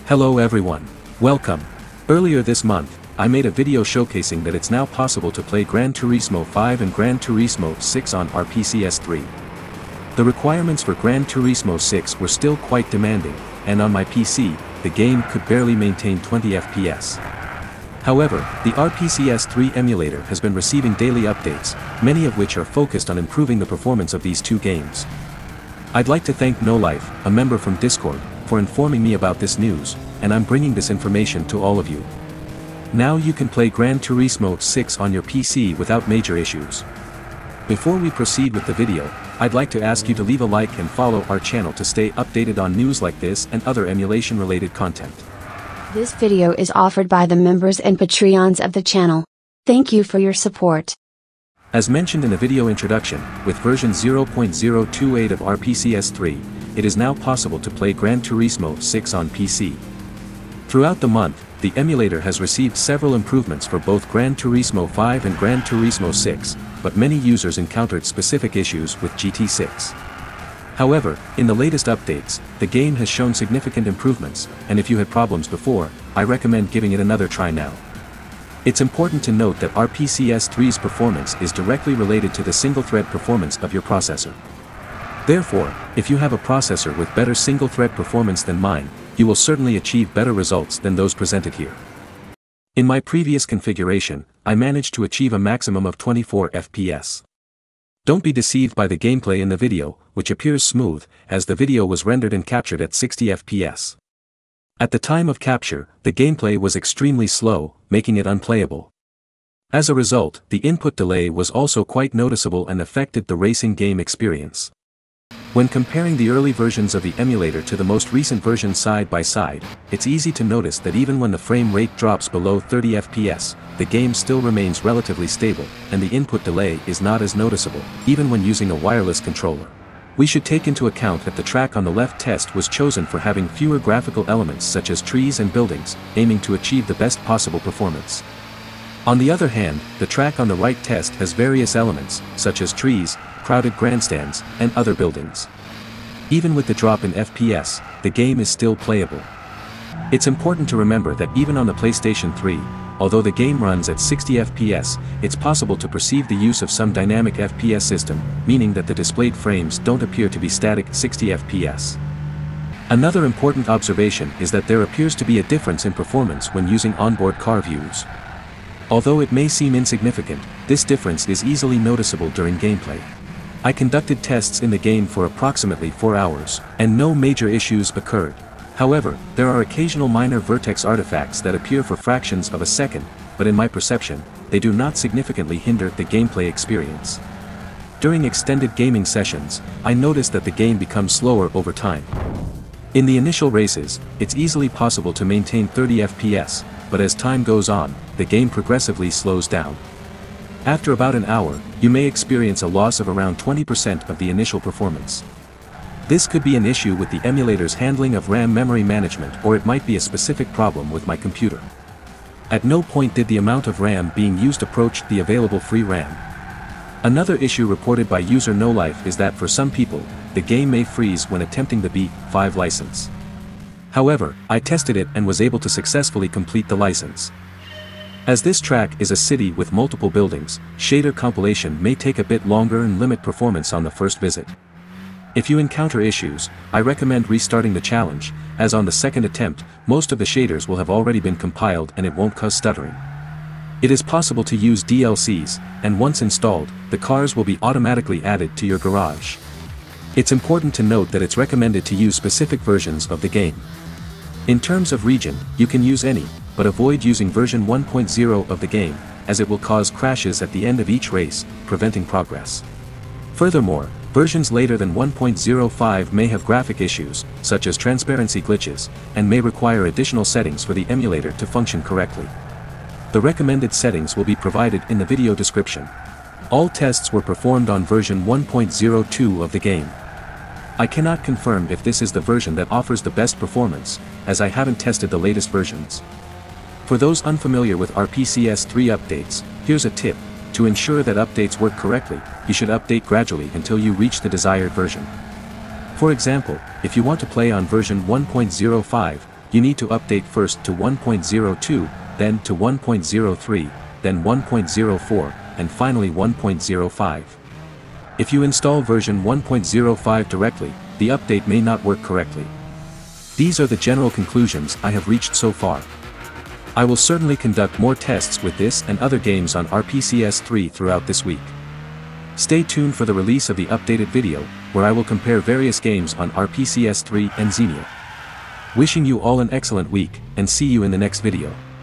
Hello everyone. Welcome. Earlier this month, I made a video showcasing that it's now possible to play Gran Turismo 5 and Gran Turismo 6 on RPCS 3. The requirements for Gran Turismo 6 were still quite demanding, and on my PC, the game could barely maintain 20 FPS. However, the RPCS 3 emulator has been receiving daily updates, many of which are focused on improving the performance of these two games. I'd like to thank NoLife, a member from Discord, for informing me about this news, and I'm bringing this information to all of you. Now you can play Gran Turismo 6 on your PC without major issues. Before we proceed with the video, I'd like to ask you to leave a like and follow our channel to stay updated on news like this and other emulation-related content. This video is offered by the members and Patreons of the channel. Thank you for your support. As mentioned in the video introduction, with version 0.028 of RPCS 3, it is now possible to play Gran Turismo 6 on PC. Throughout the month, the emulator has received several improvements for both Gran Turismo 5 and Gran Turismo 6, but many users encountered specific issues with GT6. However, in the latest updates, the game has shown significant improvements, and if you had problems before, I recommend giving it another try now. It's important to note that RPCS 3's performance is directly related to the single-thread performance of your processor. Therefore, if you have a processor with better single-thread performance than mine, you will certainly achieve better results than those presented here. In my previous configuration, I managed to achieve a maximum of 24 FPS. Don't be deceived by the gameplay in the video, which appears smooth, as the video was rendered and captured at 60 FPS. At the time of capture, the gameplay was extremely slow, making it unplayable. As a result, the input delay was also quite noticeable and affected the racing game experience. When comparing the early versions of the emulator to the most recent version side by side, it's easy to notice that even when the frame rate drops below 30 FPS, the game still remains relatively stable, and the input delay is not as noticeable, even when using a wireless controller. We should take into account that the track on the left test was chosen for having fewer graphical elements such as trees and buildings, aiming to achieve the best possible performance. On the other hand, the track on the right test has various elements, such as trees, crowded grandstands, and other buildings. Even with the drop in FPS, the game is still playable. It's important to remember that even on the PlayStation 3, although the game runs at 60 FPS, it's possible to perceive the use of some dynamic FPS system, meaning that the displayed frames don't appear to be static 60 FPS. Another important observation is that there appears to be a difference in performance when using onboard car views. Although it may seem insignificant, this difference is easily noticeable during gameplay. I conducted tests in the game for approximately 4 hours, and no major issues occurred. However, there are occasional minor vertex artifacts that appear for fractions of a second, but in my perception, they do not significantly hinder the gameplay experience. During extended gaming sessions, I noticed that the game becomes slower over time. In the initial races, it's easily possible to maintain 30 FPS, but as time goes on, the game progressively slows down. After about an hour, you may experience a loss of around 20% of the initial performance. This could be an issue with the emulator's handling of RAM memory management, or it might be a specific problem with my computer. At no point did the amount of RAM being used approach the available free RAM. Another issue reported by user NoLife is that for some people, the game may freeze when attempting the Beat 5 license. However, I tested it and was able to successfully complete the license. As this track is a city with multiple buildings, shader compilation may take a bit longer and limit performance on the first visit. If you encounter issues, I recommend restarting the challenge, as on the second attempt, most of the shaders will have already been compiled and it won't cause stuttering. It is possible to use DLCs, and once installed, the cars will be automatically added to your garage. It's important to note that it's recommended to use specific versions of the game. In terms of region, you can use any, but avoid using version 1.0 of the game, as it will cause crashes at the end of each race, preventing progress. Furthermore, versions later than 1.05 may have graphic issues, such as transparency glitches, and may require additional settings for the emulator to function correctly. The recommended settings will be provided in the video description. All tests were performed on version 1.02 of the game. I cannot confirm if this is the version that offers the best performance, as I haven't tested the latest versions. For those unfamiliar with RPCS 3 updates, here's a tip. To ensure that updates work correctly, you should update gradually until you reach the desired version. For example, if you want to play on version 1.05, you need to update first to 1.02, then to 1.03, then 1.04, and finally 1.05. If you install version 1.05 directly, the update may not work correctly. These are the general conclusions I have reached so far. I will certainly conduct more tests with this and other games on RPCS 3 throughout this week. Stay tuned for the release of the updated video, where I will compare various games on RPCS 3 and Xenia. Wishing you all an excellent week, and see you in the next video.